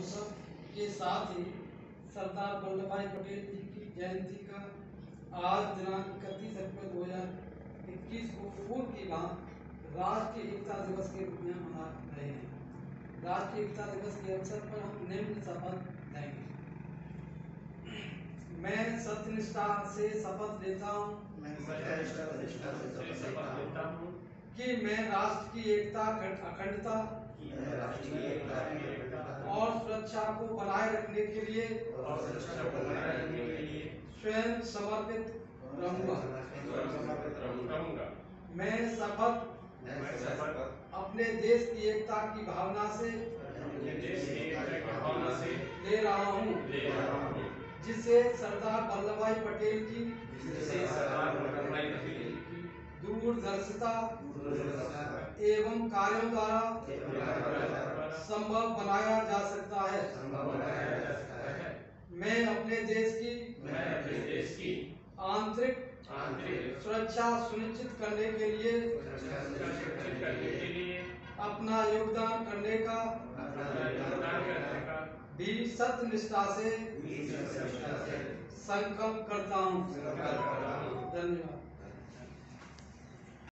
महोत्सव के साथ ही सरदार वल्लभ भाई पटेल जी की जयंती का आज दिनांक 31 अक्टूबर 2021 को पूर्व की भांति राष्ट्रीय एकता दिवस के रूप में मना रहे हैं। राष्ट्रीय एकता दिवस के अवसर पर हम निम्न शपथ लेंगे। मैं सत्यनिष्ठा से शपथ लेता हूँ कि मैं राष्ट्र की एकता, अखंडता और सुरक्षा को बनाए रखने के लिए स्वयं समर्पित रहूंगा। मैं शपथ अपने देश की एकता की भावना से ले रहा हूँ, जिसे सरदार वल्लभ भाई पटेल की दूरदर्शिता एवं कार्यों द्वारा संभव बनाया जा सकता है। मैं अपने देश की आंतरिक सुरक्षा सुनिश्चित करने के लिए अपना योगदान करने का भी सत्यनिष्ठा से संकल्प करता हूँ। धन्यवाद।